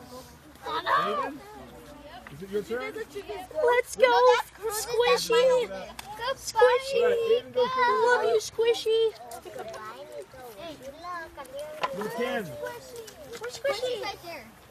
Aiden? Is it your turn? Let's go, Squishy. Squishy. I love you, Squishy. Number 10. Where's Squishy? Right there.